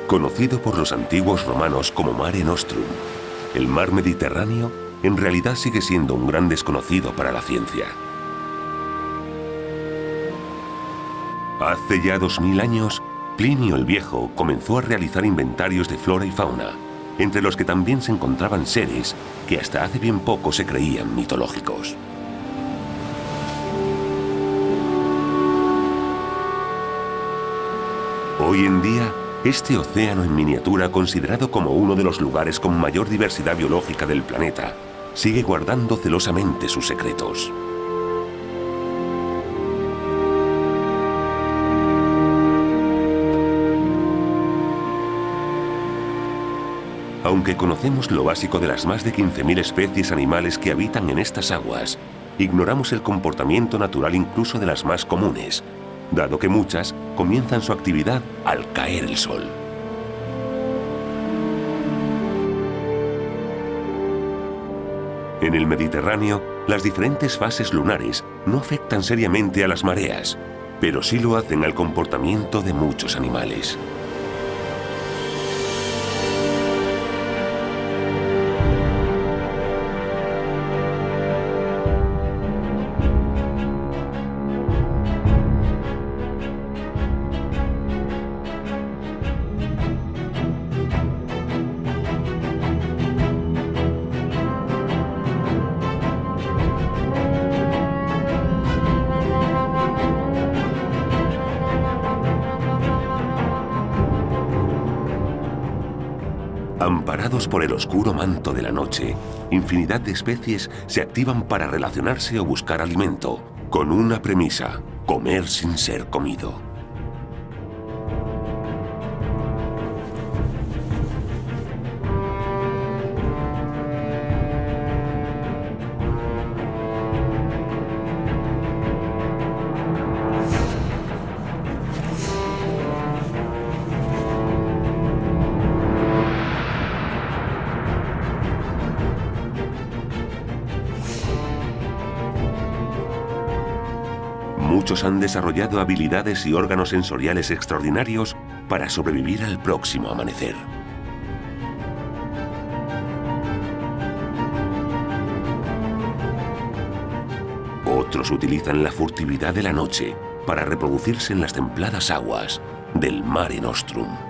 Conocido por los antiguos romanos como Mare Nostrum, el mar Mediterráneo en realidad sigue siendo un gran desconocido para la ciencia. Hace ya 2000 años, Plinio el Viejo comenzó a realizar inventarios de flora y fauna, entre los que también se encontraban seres que hasta hace bien poco se creían mitológicos. Hoy en día, este océano en miniatura, considerado como uno de los lugares con mayor diversidad biológica del planeta, sigue guardando celosamente sus secretos. Aunque conocemos lo básico de las más de 15.000 especies animales que habitan en estas aguas, ignoramos el comportamiento natural incluso de las más comunes, dado que muchas comienzan su actividad al caer el sol. En el Mediterráneo, las diferentes fases lunares no afectan seriamente a las mareas, pero sí lo hacen al comportamiento de muchos animales. Amparados por el oscuro manto de la noche, infinidad de especies se activan para relacionarse o buscar alimento, con una premisa: comer sin ser comido. Muchos han desarrollado habilidades y órganos sensoriales extraordinarios para sobrevivir al próximo amanecer. Otros utilizan la furtividad de la noche para reproducirse en las templadas aguas del Mare Nostrum.